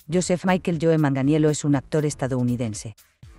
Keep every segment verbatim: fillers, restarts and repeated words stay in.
Joseph Michael Joe Manganiello es un actor estadounidense.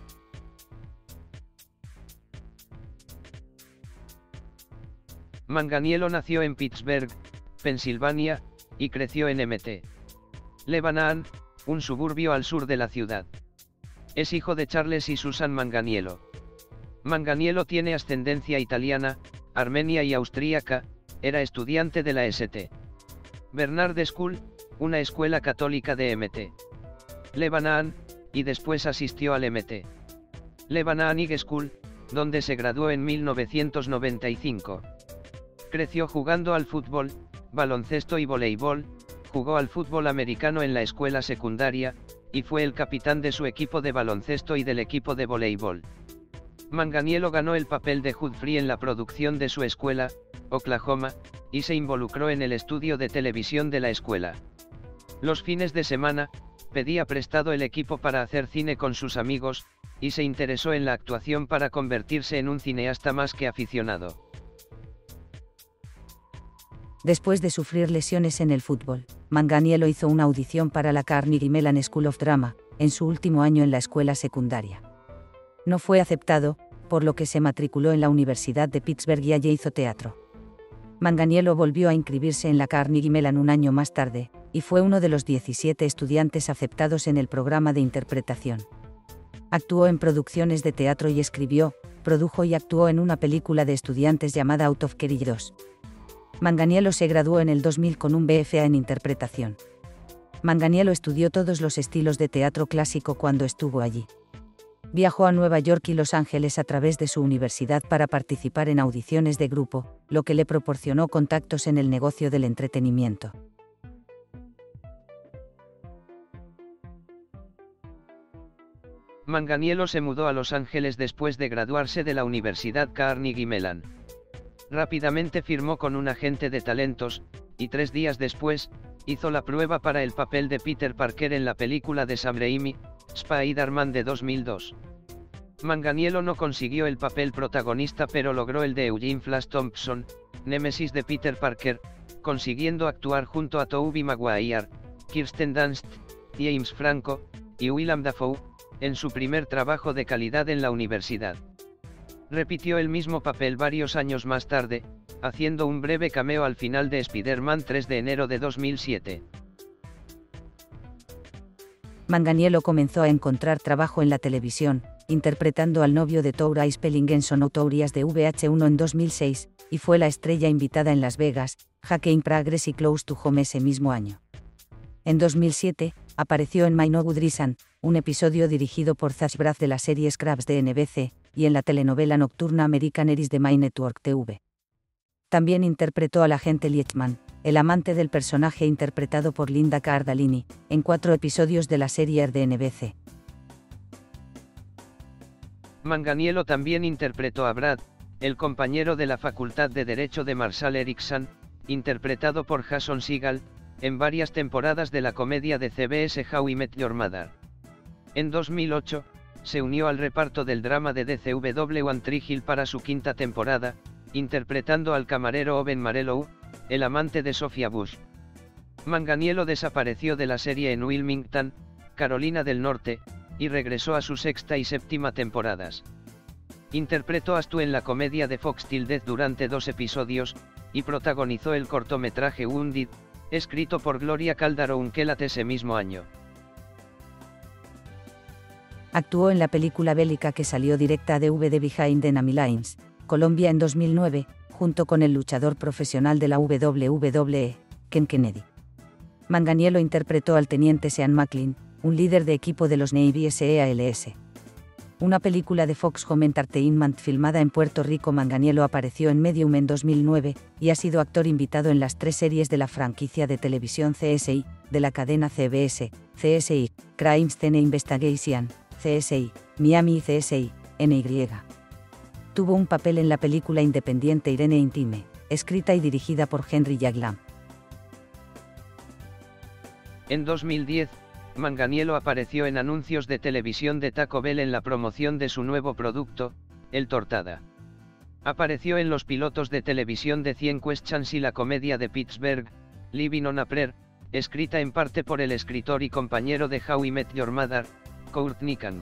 Manganiello nació en Pittsburgh, Pensilvania, y creció en Mt. Lebanon, un suburbio al sur de la ciudad. Es hijo de Charles y Susan Manganiello. Manganiello tiene ascendencia italiana, armenia y austríaca. Era estudiante de la St. Bernard School, una escuela católica de Mt. Lebanon, y después asistió al Mt. Lebanon High School, donde se graduó en mil novecientos noventa y cinco. Creció jugando al fútbol, baloncesto y voleibol, jugó al fútbol americano en la escuela secundaria, y fue el capitán de su equipo de baloncesto y del equipo de voleibol. Manganiello ganó el papel de Humphrey en la producción de su escuela, Oklahoma, y se involucró en el estudio de televisión de la escuela. Los fines de semana, pedía prestado el equipo para hacer cine con sus amigos, y se interesó en la actuación para convertirse en un cineasta más que aficionado. Después de sufrir lesiones en el fútbol, Manganiello hizo una audición para la Carnegie Mellon School of Drama, en su último año en la escuela secundaria. No fue aceptado, por lo que se matriculó en la Universidad de Pittsburgh y allí hizo teatro. Manganiello volvió a inscribirse en la Carnegie Mellon un año más tarde, y fue uno de los diecisiete estudiantes aceptados en el programa de interpretación. Actuó en producciones de teatro y escribió, produjo y actuó en una película de estudiantes llamada Out of Kerry dos. Manganiello se graduó en el dos mil con un B F A en interpretación. Manganiello estudió todos los estilos de teatro clásico cuando estuvo allí. Viajó a Nueva York y Los Ángeles a través de su universidad para participar en audiciones de grupo, lo que le proporcionó contactos en el negocio del entretenimiento. Manganiello se mudó a Los Ángeles después de graduarse de la Universidad Carnegie Mellon. Rápidamente firmó con un agente de talentos, y tres días después, hizo la prueba para el papel de Peter Parker en la película de Sam Raimi, Spider-Man de dos mil dos. Manganiello no consiguió el papel protagonista pero logró el de Eugene Flash Thompson, némesis de Peter Parker, consiguiendo actuar junto a Tobey Maguire, Kirsten Dunst, James Franco, y Willem Dafoe, en su primer trabajo de calidad en la universidad. Repitió el mismo papel varios años más tarde, haciendo un breve cameo al final de Spider-Man tres de enero de dos mil siete. Manganiello comenzó a encontrar trabajo en la televisión, interpretando al novio de Tora Spelling en Sonotorias de V H uno en dos mil seis, y fue la estrella invitada en Las Vegas, Jake in Progress y Close to Home ese mismo año. En dos mil siete, apareció en My No Good Reason, un episodio dirigido por Zach Braff de la serie Scrubs de N B C, y en la telenovela nocturna American Eris de My Network T V. También interpretó al agente Liechman, el amante del personaje interpretado por Linda Cardellini, en cuatro episodios de la serie R de N B C. Manganiello también interpretó a Brad, el compañero de la Facultad de Derecho de Marshall Erickson, interpretado por Jason Segel, en varias temporadas de la comedia de C B S How I Met Your Mother. En dos mil ocho, se unió al reparto del drama de D C W One Tree Hill para su quinta temporada, interpretando al camarero Owen Marellow, el amante de Sophia Bush. Manganiello desapareció de la serie en Wilmington, Carolina del Norte, y regresó a su sexta y séptima temporadas. Interpretó a Stu en la comedia de Fox Till Death durante dos episodios, y protagonizó el cortometraje Wounded, escrito por Gloria Calderon-Kellett ese mismo año. Actuó en la película bélica que salió directa a D V D Behind Enemy Lines, Colombia en dos mil nueve, junto con el luchador profesional de la W W E, Ken Kennedy. Manganiello interpretó al teniente Sean McLean, un líder de equipo de los Navy SEALs. Una película de Fox Home Entertainment filmada en Puerto Rico. Manganiello apareció en Medium en dos mil nueve, y ha sido actor invitado en las tres series de la franquicia de televisión C S I, de la cadena C B S, C S I, Crime Scene Investigation, C S I, Miami y C S I, N Y. Tuvo un papel en la película independiente Irene Intime, escrita y dirigida por Henry Jaglom. En dos mil diez, Manganiello apareció en anuncios de televisión de Taco Bell en la promoción de su nuevo producto, el Tortada. Apareció en los pilotos de televisión de cien Questions y la comedia de Pittsburgh, Living on a Prayer, escrita en parte por el escritor y compañero de How I Met Your Mother, Courtney Kane.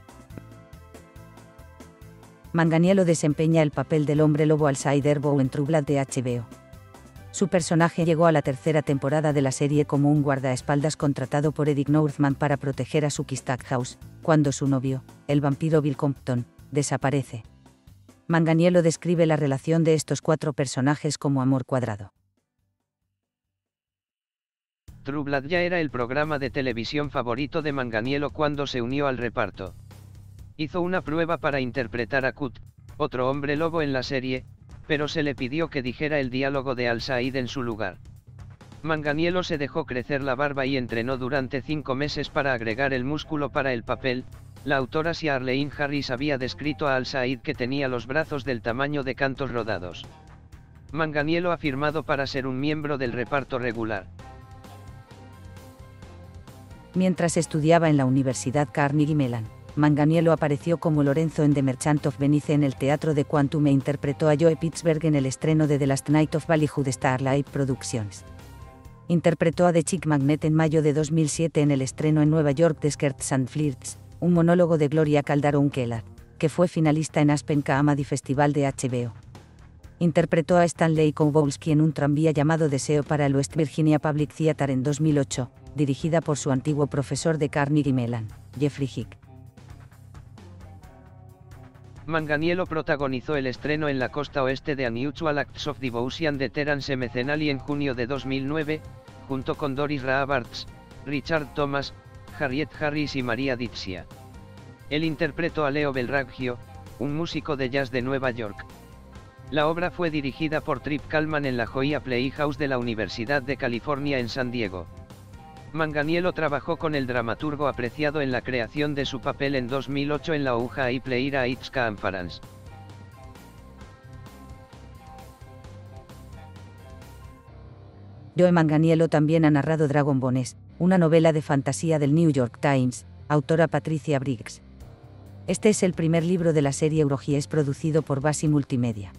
Manganiello desempeña el papel del hombre lobo Alcider Bow en True Blood de H B O. Su personaje llegó a la tercera temporada de la serie como un guardaespaldas contratado por Eric Northman para proteger a Sookie Stackhouse, cuando su novio, el vampiro Bill Compton, desaparece. Manganiello describe la relación de estos cuatro personajes como amor cuadrado. True Blood ya era el programa de televisión favorito de Manganiello cuando se unió al reparto. Hizo una prueba para interpretar a Kut, otro hombre lobo en la serie, pero se le pidió que dijera el diálogo de Al-Said en su lugar. Manganiello se dejó crecer la barba y entrenó durante cinco meses para agregar el músculo para el papel. La autora Sia Arlene Harris había descrito a Al-Said que tenía los brazos del tamaño de cantos rodados. Manganiello ha firmado para ser un miembro del reparto regular. Mientras estudiaba en la Universidad Carnegie Mellon, Manganiello apareció como Lorenzo en The Merchant of Venice en el Teatro de Quantum e interpretó a Joe Pittsburgh en el estreno de The Last Night of Ballyhoo de Starlight Productions. Interpretó a The Chick Magnet en mayo de dos mil siete en el estreno en Nueva York de Skirts and Flirts, un monólogo de Gloria Calderon-Kellard, que fue finalista en Aspen Comedy Festival de H B O. Interpretó a Stanley Kowalski en un tranvía llamado Deseo para el West Virginia Public Theater en dos mil ocho, dirigida por su antiguo profesor de Carnegie Mellon, Jeffrey Hick. Manganiello protagonizó el estreno en la costa oeste de Unusual Acts of Devotion de Terence McNally en junio de dos mil nueve, junto con Doris Roberts, Richard Thomas, Harriet Harris y María Dixia. Él interpretó a Leo Belraggio, un músico de jazz de Nueva York. La obra fue dirigida por Trip Kallman en la Joya Playhouse de la Universidad de California en San Diego. Manganiello trabajó con el dramaturgo apreciado en la creación de su papel en dos mil ocho en la U J A Playwrights Conference. Joe Manganiello también ha narrado Dragon Bones, una novela de fantasía del New York Times, autora Patricia Briggs. Este es el primer libro de la serie Eurogies producido por Basi Multimedia.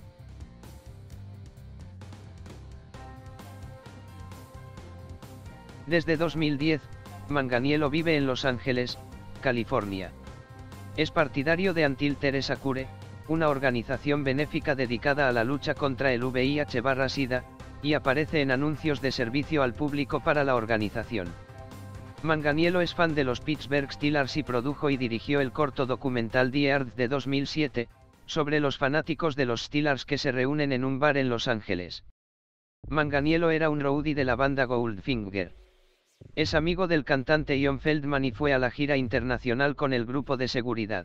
Desde dos mil diez, Manganiello vive en Los Ángeles, California. Es partidario de Until Teresa Cure, una organización benéfica dedicada a la lucha contra el V I H/SIDA, y aparece en anuncios de servicio al público para la organización. Manganiello es fan de los Pittsburgh Steelers y produjo y dirigió el corto documental The Earth de dos mil siete, sobre los fanáticos de los Steelers que se reúnen en un bar en Los Ángeles. Manganiello era un roadie de la banda Goldfinger. Es amigo del cantante John Feldman y fue a la gira internacional con el grupo de seguridad.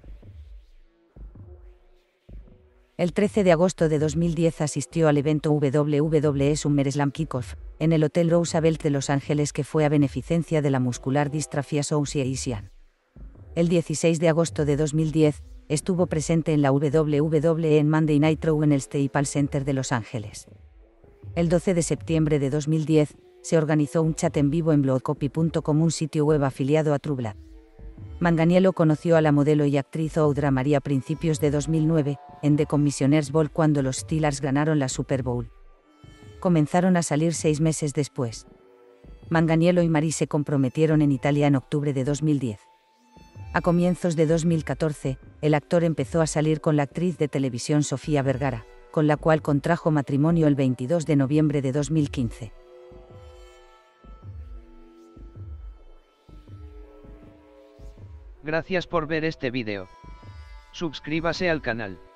El trece de agosto de dos mil diez asistió al evento W W E SummerSlam Kickoff, en el Hotel Roosevelt de Los Ángeles que fue a beneficencia de la Muscular Dystrophy Association. El dieciséis de agosto de dos mil diez, estuvo presente en la W W E en Monday Night Raw en el Staples Center de Los Ángeles. El doce de septiembre de dos mil diez, se organizó un chat en vivo en bloodcopy punto com, un sitio web afiliado a True Blood. Manganiello conoció a la modelo y actriz Audra Marie a principios de dos mil nueve, en The Commissioner's Ball cuando los Steelers ganaron la Super Bowl. Comenzaron a salir seis meses después. Manganiello y Marie se comprometieron en Italia en octubre de dos mil diez. A comienzos de dos mil catorce, el actor empezó a salir con la actriz de televisión Sofía Vergara, con la cual contrajo matrimonio el veintidós de noviembre de dos mil quince. Gracias por ver este vídeo. Suscríbase al canal.